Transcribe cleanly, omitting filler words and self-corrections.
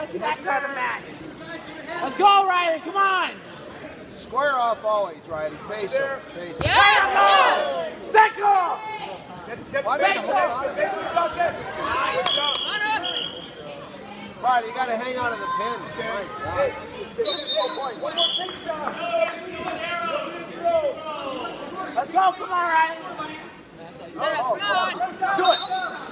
facing that kind of match. Let's go, Riley, come on. Square off always, Riley. Face him. Face him. Yeah! Stick him! Why don't you hold on to that? Riley, you got to hang on to the pin. My God. Let's go, come on, Riley. Come on. Do it.